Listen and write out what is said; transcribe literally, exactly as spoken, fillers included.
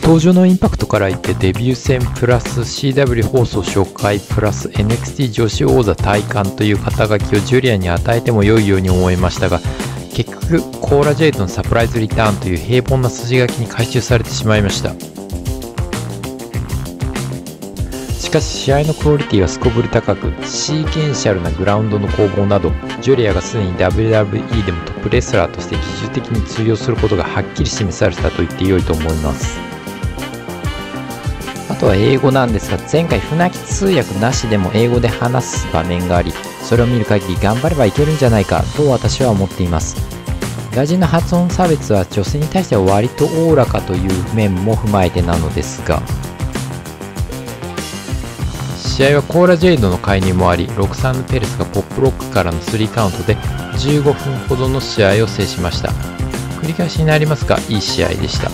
登場のインパクトから言ってデビュー戦プラス シーダブリュー 放送初回プラス エヌエックスティー 女子王座体感という肩書きをジュリアに与えても良いように思いましたが、結局コーラジェイドのサプライズリターンという平凡な筋書きに回収されてしまいました。しかし試合のクオリティはすこぶり高く、シーケンシャルなグラウンドの攻防など、ジュリアがすでに ダブリューダブリューイー でもトップレスラーとして技術的に通用することがはっきり示されたと言って良いと思います。あとは英語なんですが、前回船木通訳なしでも英語で話す場面があり、それを見る限り頑張ればいけるんじゃないかと私は思っています。外人の発音差別は女性に対しては割とおおらかという面も踏まえてなのですが、試合はコーラジェイドの介入もあり、ろくたいさんのペレスがポップロックからのスリーカウントでじゅうごふんほどの試合を制しました。繰り返しになりますが、いい試合でした。